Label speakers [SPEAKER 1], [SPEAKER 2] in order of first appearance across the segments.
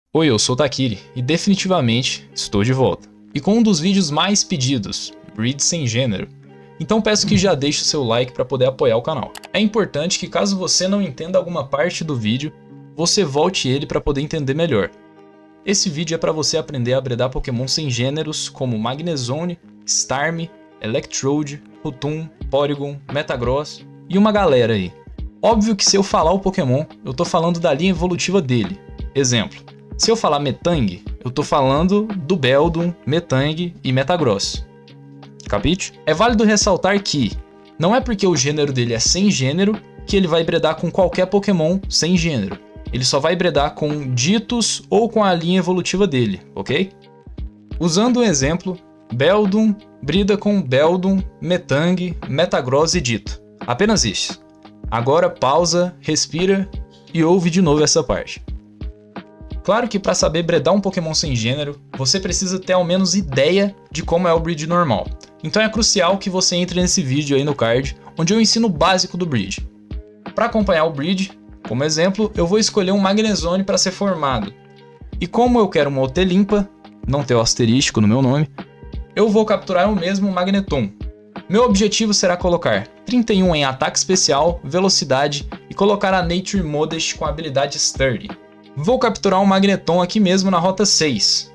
[SPEAKER 1] Oi, eu sou o Takiri e definitivamente estou de volta. E com um dos vídeos mais pedidos, Breed sem gênero. Então peço que já deixe o seu like para poder apoiar o canal. É importante que caso você não entenda alguma parte do vídeo, você volte ele para poder entender melhor. Esse vídeo é para você aprender a bredar Pokémon sem gêneros como Magnezone, Starmie, Electrode, Rotom, Porygon, Metagross e uma galera aí. Óbvio que se eu falar o Pokémon, eu tô falando da linha evolutiva dele. Exemplo, se eu falar Metang, eu tô falando do Beldum, Metang e Metagross. Capite? É válido ressaltar que não é porque o gênero dele é sem gênero que ele vai bredar com qualquer Pokémon sem gênero. Ele só vai bredar com ditos ou com a linha evolutiva dele, ok? Usando um exemplo, Beldum brida com Beldum, Metang, Metagross e Dito. Apenas isso. Agora pausa, respira e ouve de novo essa parte. Claro que para saber bredar um Pokémon sem gênero, você precisa ter ao menos ideia de como é o breed normal. Então é crucial que você entre nesse vídeo aí no card, onde eu ensino o básico do breed. Para acompanhar o breed, como exemplo, eu vou escolher um Magnezone para ser formado. E como eu quero uma OT limpa, não ter o asterístico no meu nome, eu vou capturar o mesmo Magneton. Meu objetivo será colocar 31 em ataque especial, velocidade e colocar a Nature Modest com a habilidade Sturdy. Vou capturar um Magneton aqui mesmo na rota 6.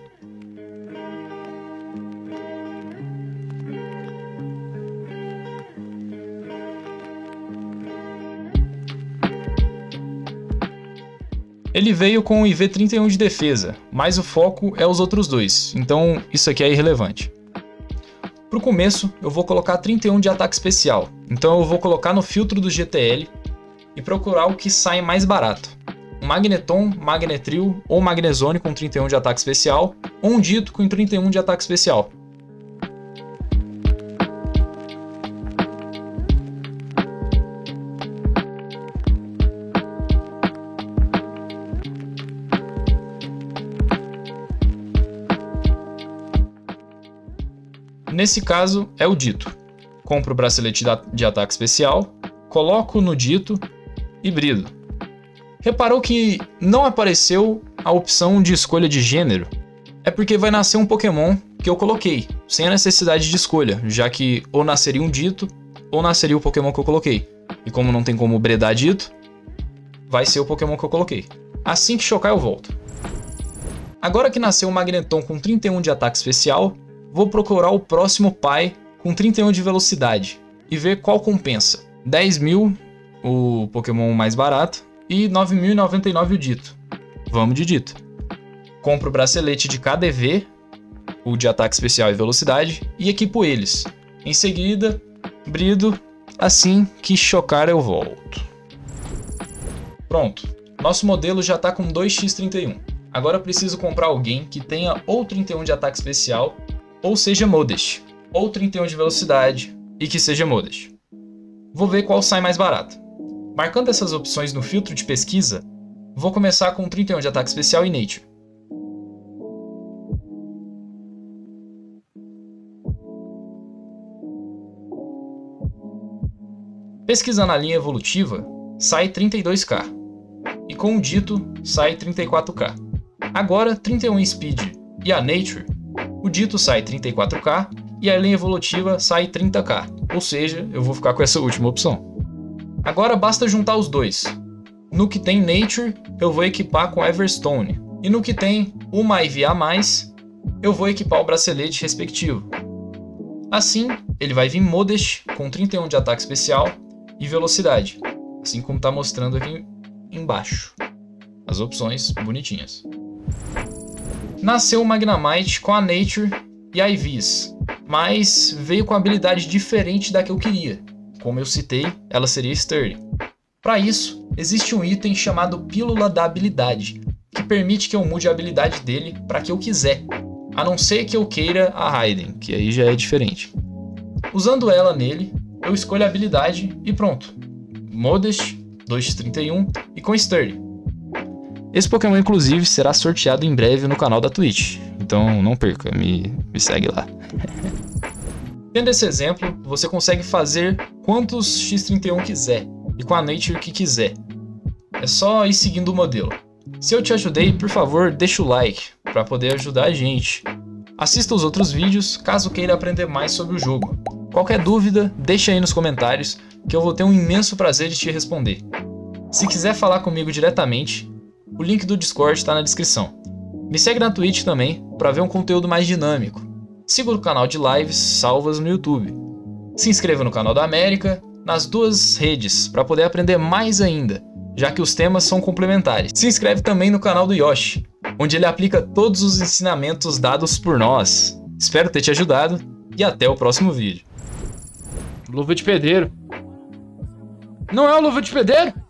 [SPEAKER 1] Ele veio com o IV 31 de defesa, mas o foco é os outros dois, então isso aqui é irrelevante. Para o começo, eu vou colocar 31 de ataque especial, então eu vou colocar no filtro do GTL e procurar o que sai mais barato. Um Magneton, Magnetril ou Magnezone com 31 de ataque especial, ou um Dito com 31 de ataque especial. Nesse caso é o Dito. Compro o bracelete de ataque especial, coloco no Dito e brido. Reparou que não apareceu a opção de escolha de gênero? É porque vai nascer um Pokémon que eu coloquei, sem a necessidade de escolha, já que ou nasceria um Dito, ou nasceria o Pokémon que eu coloquei. E como não tem como bredar Dito, vai ser o Pokémon que eu coloquei. Assim que chocar eu volto. Agora que nasceu um Magneton com 31 de ataque especial, vou procurar o próximo pai com 31 de velocidade e ver qual compensa. 10.000, o Pokémon mais barato, e 9.099 o Dito. Vamos de Dito. Compro o bracelete de KDV, o de ataque especial e velocidade, e equipo eles. Em seguida, brido, assim que chocar eu volto. Pronto, nosso modelo já está com 2x31. Agora eu preciso comprar alguém que tenha ou 31 de ataque especial, ou seja Modest, ou 31 de velocidade e que seja Modest. Vou ver qual sai mais barato. Marcando essas opções no filtro de pesquisa, vou começar com 31 de ataque especial e Nature. Pesquisando a linha evolutiva, sai 32k, e com o Dito sai 34k. Agora 31 em Speed e a Nature, o Dito sai 34k e a linha evolutiva sai 30k, ou seja, eu vou ficar com essa última opção. Agora basta juntar os dois. No que tem Nature, eu vou equipar com Everstone, e no que tem uma IV a mais, eu vou equipar o bracelete respectivo. Assim, ele vai vir Modest com 31 de ataque especial e velocidade, assim como está mostrando aqui embaixo. As opções bonitinhas. Nasceu o Magnemite com a Nature e a IVs, mas veio com a habilidade diferente da que eu queria. Como eu citei, ela seria Sturdy. Para isso, existe um item chamado Pílula da Habilidade, que permite que eu mude a habilidade dele para que eu quiser, a não ser que eu queira a Raiden, que aí já é diferente. Usando ela nele, eu escolho a habilidade e pronto. Modest, 2x31 e com Sturdy. Esse Pokémon inclusive será sorteado em breve no canal da Twitch, então não perca, me segue lá. Tendo esse exemplo, você consegue fazer quantos x31 quiser e com a Nature que quiser. É só ir seguindo o modelo. Se eu te ajudei, por favor, deixa o like para poder ajudar a gente. Assista os outros vídeos caso queira aprender mais sobre o jogo. Qualquer dúvida, deixa aí nos comentários que eu vou ter um imenso prazer de te responder. Se quiser falar comigo diretamente, o link do Discord está na descrição. Me segue na Twitch também para ver um conteúdo mais dinâmico. Siga o canal de lives salvas no YouTube. Se inscreva no canal da América, nas duas redes, para poder aprender mais ainda, já que os temas são complementares. Se inscreve também no canal do Yoshi, onde ele aplica todos os ensinamentos dados por nós. Espero ter te ajudado e até o próximo vídeo.
[SPEAKER 2] Luva de pedreiro. Não é o luva de pedreiro?